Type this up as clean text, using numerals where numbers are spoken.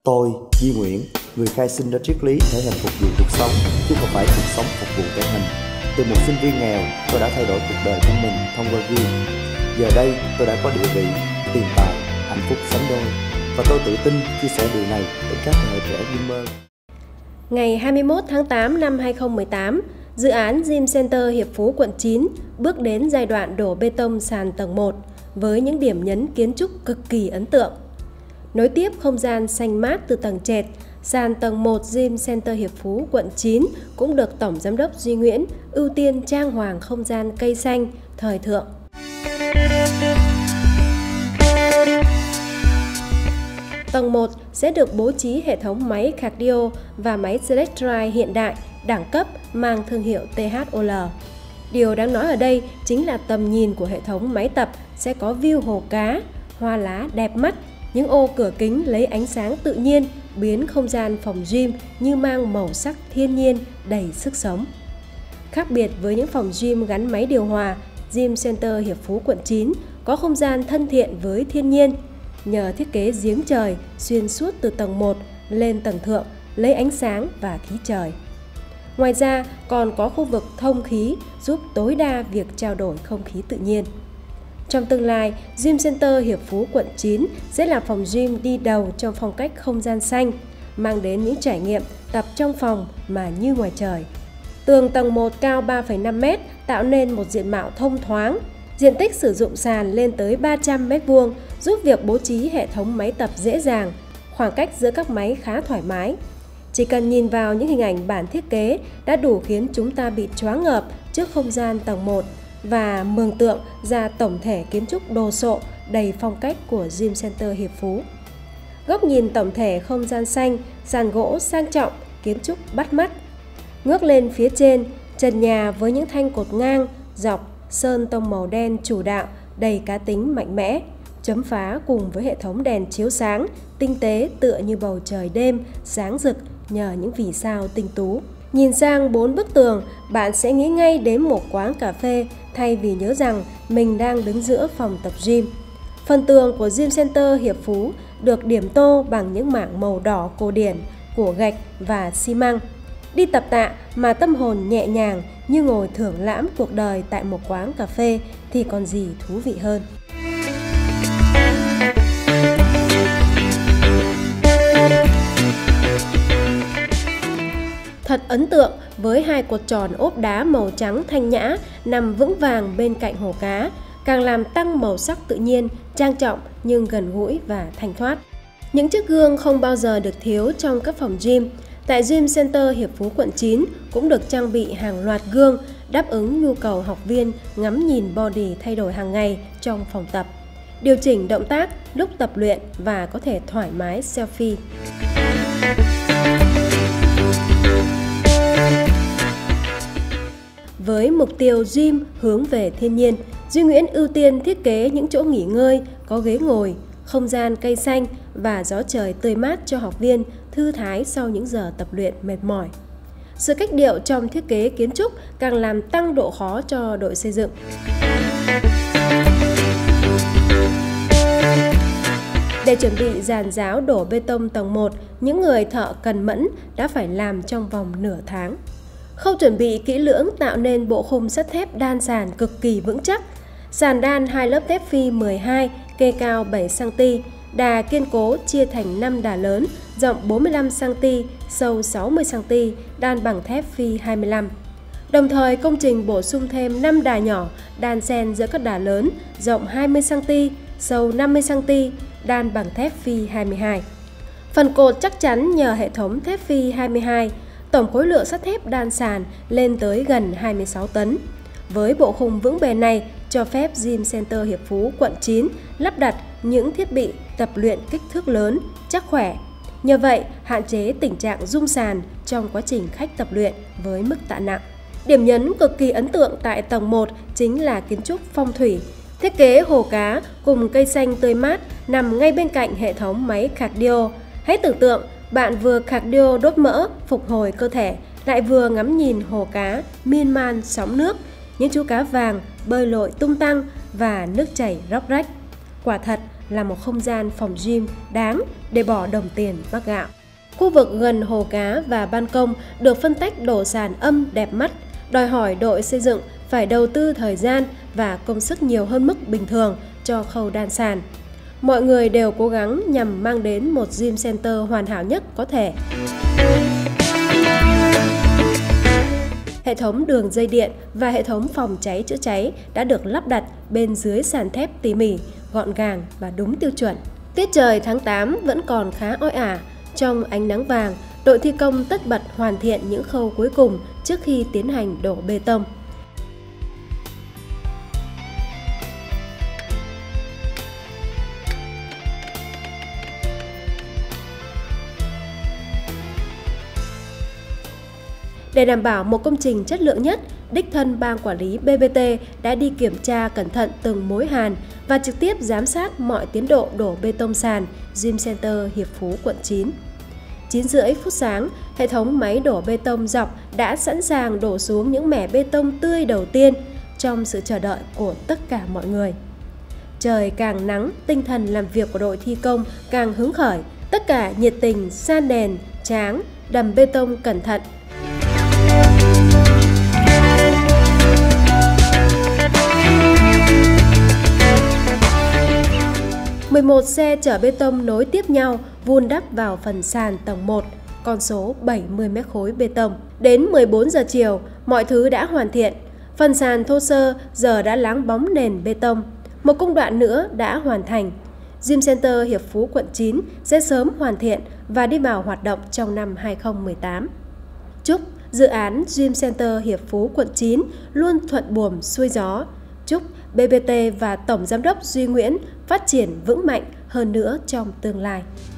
Tôi, Duy Nguyễn, người khai sinh ra triết lý thể hình phục vụ cuộc sống, chứ không phải cuộc sống phục vụ thể hình. Từ một sinh viên nghèo, tôi đã thay đổi cuộc đời của mình thông qua gym. Giờ đây, tôi đã có địa vị, tiền tài, hạnh phúc sánh đôi. Và tôi tự tin chia sẻ điều này với các thế hệ trẻ gymer. Ngày 21 tháng 8 năm 2018, dự án Gym Center Hiệp Phú quận 9 bước đến giai đoạn đổ bê tông sàn tầng 1 với những điểm nhấn kiến trúc cực kỳ ấn tượng. Nối tiếp không gian xanh mát từ tầng trệt, sàn tầng 1 Gym Center Hiệp Phú quận 9 cũng được Tổng Giám đốc Duy Nguyễn ưu tiên trang hoàng không gian cây xanh, thời thượng. Tầng 1 sẽ được bố trí hệ thống máy cardio và máy Select Drive hiện đại, đẳng cấp mang thương hiệu THOL. Điều đáng nói ở đây chính là tầm nhìn của hệ thống máy tập sẽ có view hồ cá, hoa lá đẹp mắt, những ô cửa kính lấy ánh sáng tự nhiên biến không gian phòng gym như mang màu sắc thiên nhiên đầy sức sống. Khác biệt với những phòng gym gắn máy điều hòa, Gym Center Hiệp Phú quận 9 có không gian thân thiện với thiên nhiên, nhờ thiết kế giếng trời xuyên suốt từ tầng 1 lên tầng thượng lấy ánh sáng và khí trời. Ngoài ra còn có khu vực thông khí giúp tối đa việc trao đổi không khí tự nhiên. Trong tương lai, Gym Center Hiệp Phú quận 9 sẽ là phòng gym đi đầu trong phong cách không gian xanh, mang đến những trải nghiệm tập trong phòng mà như ngoài trời. Tường tầng 1 cao 3,5 m tạo nên một diện mạo thông thoáng. Diện tích sử dụng sàn lên tới 300 m2 giúp việc bố trí hệ thống máy tập dễ dàng, khoảng cách giữa các máy khá thoải mái. Chỉ cần nhìn vào những hình ảnh bản thiết kế đã đủ khiến chúng ta bị choáng ngợp trước không gian tầng 1 và mường tượng ra tổng thể kiến trúc đồ sộ đầy phong cách của Gym Center Hiệp Phú. Góc nhìn tổng thể không gian xanh, sàn gỗ sang trọng, kiến trúc bắt mắt. Ngước lên phía trên, trần nhà với những thanh cột ngang, dọc, sơn tông màu đen chủ đạo đầy cá tính mạnh mẽ, chấm phá cùng với hệ thống đèn chiếu sáng, tinh tế tựa như bầu trời đêm, sáng rực nhờ những vì sao tinh tú. Nhìn sang 4 bức tường, bạn sẽ nghĩ ngay đến một quán cà phê thay vì nhớ rằng mình đang đứng giữa phòng tập gym. Phần tường của Gym Center Hiệp Phú được điểm tô bằng những mảng màu đỏ cổ điển của gạch và xi măng. Đi tập tạ mà tâm hồn nhẹ nhàng như ngồi thưởng lãm cuộc đời tại một quán cà phê thì còn gì thú vị hơn. Thật ấn tượng với hai cột tròn ốp đá màu trắng thanh nhã nằm vững vàng bên cạnh hồ cá, càng làm tăng màu sắc tự nhiên, trang trọng nhưng gần gũi và thanh thoát. Những chiếc gương không bao giờ được thiếu trong các phòng gym. Tại Gym Center Hiệp Phú quận 9 cũng được trang bị hàng loạt gương đáp ứng nhu cầu học viên ngắm nhìn body thay đổi hàng ngày trong phòng tập, điều chỉnh động tác lúc tập luyện và có thể thoải mái selfie. Với mục tiêu gym hướng về thiên nhiên, Duy Nguyễn ưu tiên thiết kế những chỗ nghỉ ngơi, có ghế ngồi, không gian cây xanh và gió trời tươi mát cho học viên thư thái sau những giờ tập luyện mệt mỏi. Sự cách điệu trong thiết kế kiến trúc càng làm tăng độ khó cho đội xây dựng. Để chuẩn bị dàn giáo đổ bê tông tầng 1, những người thợ cần mẫn đã phải làm trong vòng nửa tháng. Khâu chuẩn bị kỹ lưỡng tạo nên bộ khung sắt thép đan sàn cực kỳ vững chắc. Sàn đan 2 lớp thép phi 12, kê cao 7 cm, đà kiên cố chia thành 5 đà lớn, rộng 45 cm, sâu 60 cm, đan bằng thép phi 25. Đồng thời công trình bổ sung thêm 5 đà nhỏ đan xen giữa các đà lớn, rộng 20 cm, sâu 50 cm, đan bằng thép phi 22. Phần cột chắc chắn nhờ hệ thống thép phi 22. Tổng khối lượng sắt thép đan sàn lên tới gần 26 tấn. Với bộ khung vững bền này, cho phép Gym Center Hiệp Phú quận 9 lắp đặt những thiết bị tập luyện kích thước lớn, chắc khỏe. Nhờ vậy, hạn chế tình trạng rung sàn trong quá trình khách tập luyện với mức tạ nặng. Điểm nhấn cực kỳ ấn tượng tại tầng 1 chính là kiến trúc phong thủy. Thiết kế hồ cá cùng cây xanh tươi mát nằm ngay bên cạnh hệ thống máy cardio. Hãy tưởng tượng bạn vừa cardio đốt mỡ, phục hồi cơ thể, lại vừa ngắm nhìn hồ cá miên man sóng nước, những chú cá vàng bơi lội tung tăng và nước chảy róc rách. Quả thật là một không gian phòng gym đáng để bỏ đồng tiền mắc gạo. Khu vực gần hồ cá và ban công được phân tách đổ sàn âm đẹp mắt, đòi hỏi đội xây dựng phải đầu tư thời gian và công sức nhiều hơn mức bình thường cho khâu đan sàn. Mọi người đều cố gắng nhằm mang đến một gym center hoàn hảo nhất có thể. Hệ thống đường dây điện và hệ thống phòng cháy chữa cháy đã được lắp đặt bên dưới sàn thép tỉ mỉ, gọn gàng và đúng tiêu chuẩn. Tiết trời tháng 8 vẫn còn khá oi ả. Trong ánh nắng vàng, đội thi công tất bật hoàn thiện những khâu cuối cùng trước khi tiến hành đổ bê tông. Để đảm bảo một công trình chất lượng nhất, đích thân ban quản lý BBT đã đi kiểm tra cẩn thận từng mối hàn và trực tiếp giám sát mọi tiến độ đổ bê tông sàn Gym Center Hiệp Phú, quận 9. 9:30 phút sáng, hệ thống máy đổ bê tông dọc đã sẵn sàng đổ xuống những mẻ bê tông tươi đầu tiên trong sự chờ đợi của tất cả mọi người. Trời càng nắng, tinh thần làm việc của đội thi công càng hứng khởi, tất cả nhiệt tình san nền, tráng, đầm bê tông cẩn thận. Một xe chở bê tông nối tiếp nhau vun đắp vào phần sàn tầng 1, con số 70 mét khối bê tông. Đến 14 giờ chiều, mọi thứ đã hoàn thiện. Phần sàn thô sơ giờ đã láng bóng nền bê tông. Một công đoạn nữa đã hoàn thành. Gym Center Hiệp Phú, quận 9 sẽ sớm hoàn thiện và đi vào hoạt động trong năm 2018. Chúc dự án Gym Center Hiệp Phú, quận 9 luôn thuận buồm xuôi gió. Chúc BBT và Tổng Giám đốc Duy Nguyễn phát triển vững mạnh hơn nữa trong tương lai.